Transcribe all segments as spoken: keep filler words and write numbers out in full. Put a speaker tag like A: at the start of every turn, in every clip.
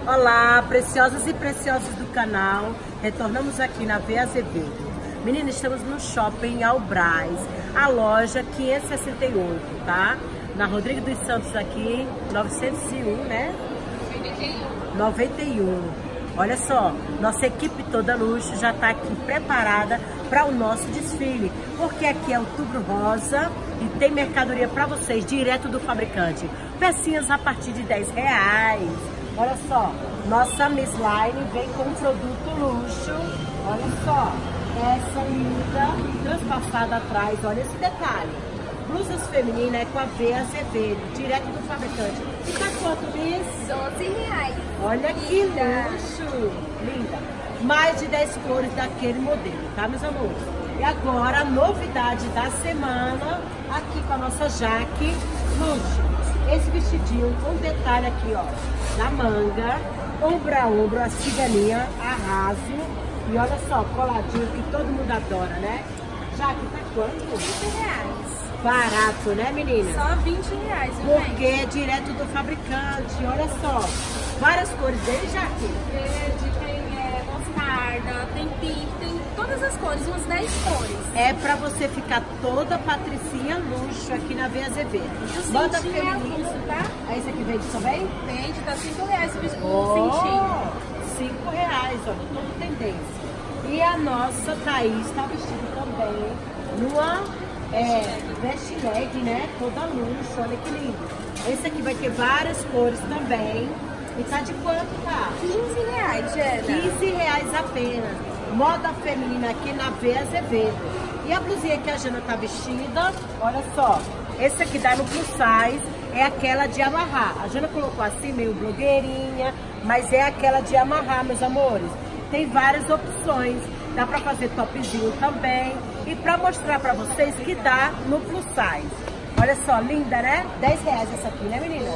A: Olá, preciosas e preciosos do canal. Retornamos aqui na V Azevedo. Menina, estamos no Shopping Albras, a loja quinhentos e sessenta e oito, tá? Na Rodrigo dos Santos aqui, novecentos e um, né? noventa e um. Olha só, nossa equipe toda luxo já está aqui preparada para o nosso desfile, porque aqui é Outubro Rosa e tem mercadoria para vocês direto do fabricante. Pecinhas a partir de dez reais. Olha só, nossa Miss Line vem com um produto luxo. Olha só, essa linda, transpassada atrás, olha esse detalhe. Blusas femininas é com a V Azevedo, direto do fabricante. E tá quanto, Miss?
B: doze reais.
A: Olha que luxo! Linda! Mais de dez cores daquele modelo, tá, meus amores? E agora, a novidade da semana, aqui com a nossa Jaque luxo. Esse vestidinho com detalhe aqui, ó, na manga, ombro a ombro, a ciganinha, arraso. E olha só, coladinho, que todo mundo adora, né? Jaque, tá quanto?
B: vinte reais.
A: Barato, né, menina?
B: Só vinte reais, viu,
A: porque gente? É direto do fabricante, olha só. Várias cores dele, Jaque?
B: Verde, tem é, mostarda, tem pink, tem todas as cores, umas dez cores.
A: É pra você ficar toda patricinha luxo aqui na V Azevedo.
B: Bota feminino, tá?
A: Aí esse aqui vende também?
B: Vende, tá cinco reais o
A: oh,
B: cintinho.
A: cinco reais, olha, todo tendência. E a nossa Thaís tá vestida também numa... É, veste leg, né? Toda luxo, olha que lindo. Esse aqui vai ter várias cores também. E tá de quanto, tá?
B: quinze reais, Jana.
A: quinze reais apenas. Moda feminina aqui na V Azevedo. E a blusinha que a Jana tá vestida, olha só. Esse aqui dá no plus size, é aquela de amarrar. A Jana colocou assim, meio blogueirinha, mas é aquela de amarrar, meus amores. Tem várias opções. Dá pra fazer topzinho também. E pra mostrar pra vocês que dá no plus size. Olha só, linda, né? dez reais essa aqui, né, menina?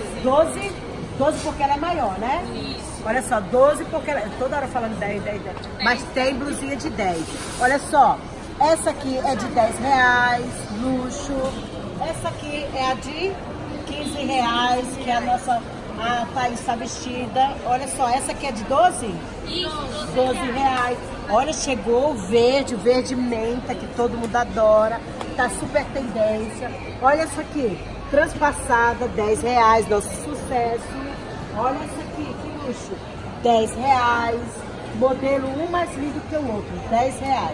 A: doze. doze porque ela é maior, né? Isso. Olha só, doze porque ela... Toda hora falando dez, dez, dez. Mas tem blusinha de dez. Olha só, essa aqui é de dez reais, luxo. Essa aqui é a de quinze reais, que é a nossa... A Thaís está vestida. Olha só, essa aqui é de doze?
B: Isso,
A: doze reais. Olha, chegou o verde, o verde menta, que todo mundo adora. Tá super tendência. Olha essa aqui, transpassada, dez reais, nosso sucesso. Olha essa aqui, que luxo, dez reais. Modelo um mais lindo que o outro, dez reais.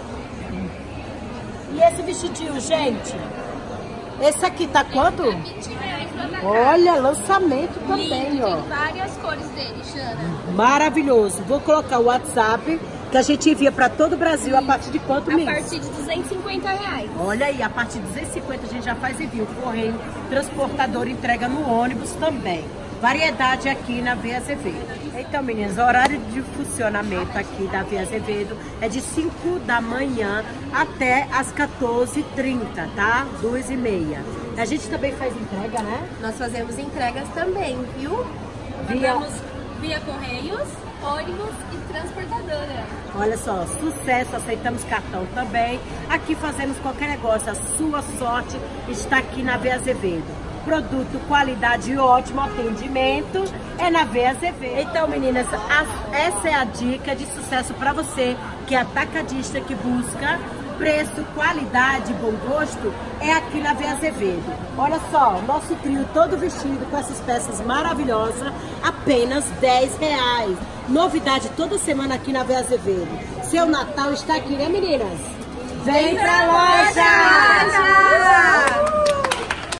A: E esse vestidinho, gente? Esse aqui tá quanto?
B: Tá vinte reais pra cá.
A: Olha, lançamento também,
B: lindo,
A: ó.
B: Tem várias cores dele, Jana.
A: Maravilhoso. Vou colocar o WhatsApp, que a gente envia para todo o Brasil. Sim. A partir de quanto mês?
B: A partir de duzentos e cinquenta reais.
A: Olha aí, a partir de duzentos e cinquenta a gente já faz envio. Correio, transportador, entrega no ônibus também. Variedade aqui na V Azevedo. Então, meninas, o horário de funcionamento aqui da V Azevedo é de cinco da manhã até as quatorze e trinta, tá? duas e meia. A gente também faz entrega, né?
B: Nós fazemos entregas também, viu?
A: Via...
B: Mandamos via correios, ônibus e transportadora.
A: Olha só, sucesso, aceitamos cartão também. Aqui fazemos qualquer negócio, a sua sorte está aqui na V Azevedo. Produto, qualidade e ótimo atendimento é na V Azevedo. Então, meninas, a, essa é a dica de sucesso para você que é atacadista, que busca preço, qualidade, bom gosto, é aqui na V Azevedo. Olha só, nosso trio todo vestido com essas peças maravilhosas, apenas dez reais. Novidade toda semana aqui na V Azevedo. Seu Natal está aqui, né, meninas? Vem pra loja!